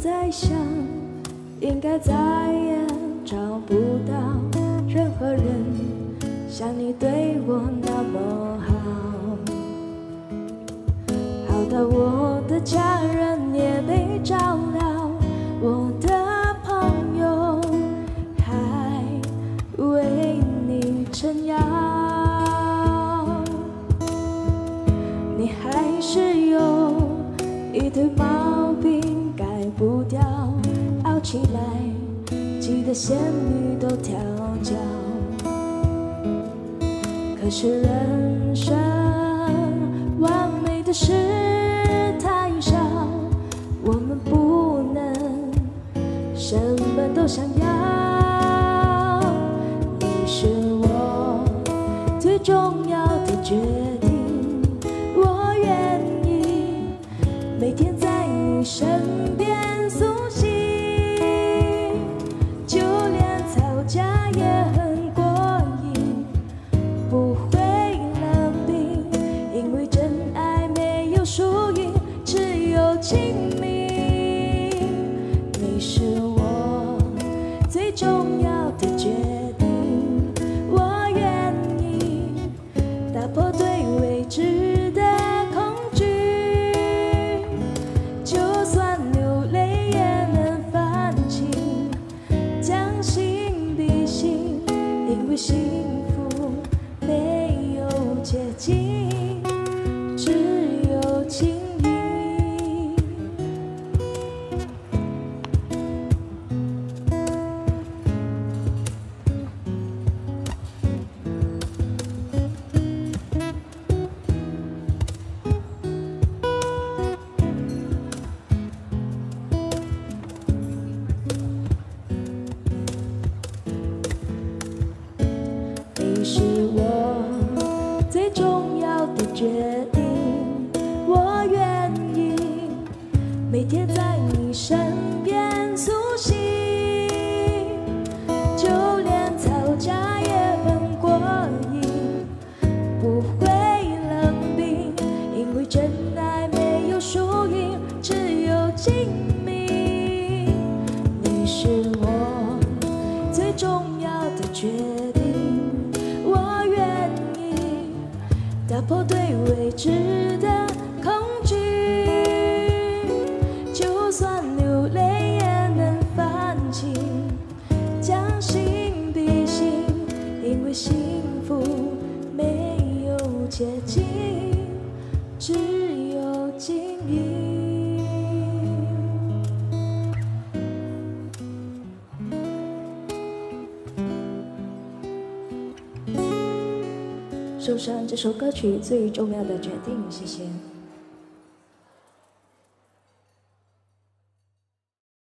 在想，应该再也找不到任何人像你对我那么好，好到我的家人也被照料，我的朋友还为你撑腰，你还是有一堆毛病改不掉，傲起来气得仙女都跳脚。可是人生完美的事太少，我们不能什么都想要。你是我最重要的决定，我愿意每天在你身边苏醒，就连吵架也很过瘾，不会冷冰，因为真爱没有输赢，只有亲密。你是我最重要的决定，我愿意打破对未知的恐惧，就算流泪也能放晴，将心比心，因为幸福没有捷径，只有情谊。你是我最重要的决定，我愿意每天在你身边苏醒，就连吵架也很过瘾，不会冷冰，因为真爱没有输赢，只有亲密。你是我最重要的决定，我愿意打破对未知的恐惧，就算流泪也能放晴，将心比心，因为幸福没有捷径，只有经营。送上这首歌曲《最重要的决定》，谢谢。